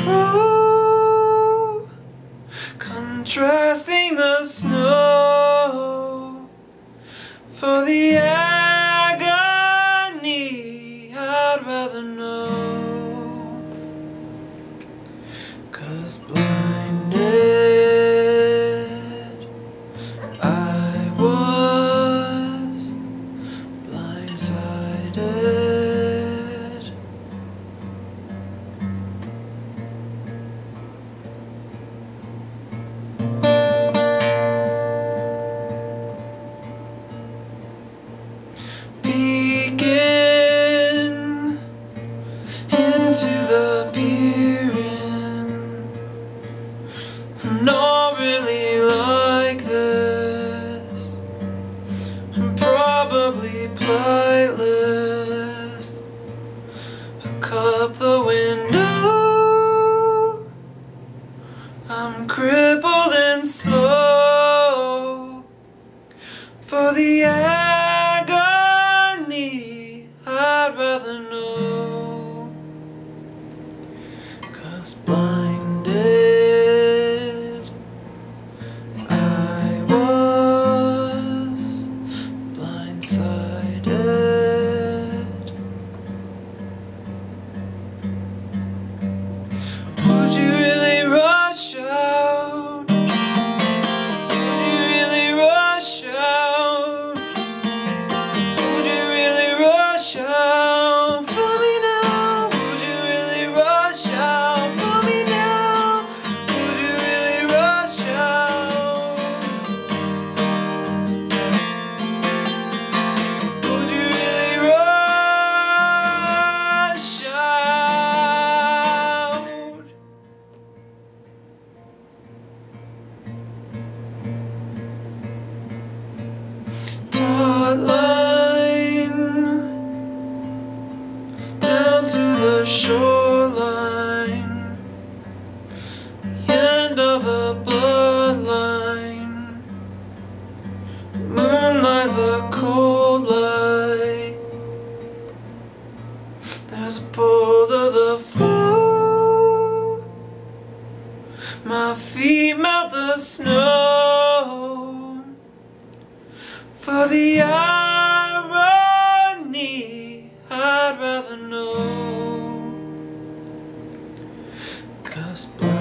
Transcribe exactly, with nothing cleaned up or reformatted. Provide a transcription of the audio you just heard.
through, contrasting the snow. For the agony I'd rather know, 'cause blinded I was, blindsided. Begin into the peering. I'm not really like this. I'm probably plightless. I cup the window. I'm crippled and slow. For the I'd rather know, 'cause blinded I was, blindsided. Would you really rush out? Would you really rush out? Would you really rush out for me now? Would you really rush out for me now? Would you really rush out? Would you really rush out? Taut line down to the shoreline, the end of a bloodline. The moon lies a cold light. There's a pull to the floor. My feet melt the snow. For the irony I'd rather know, 'cause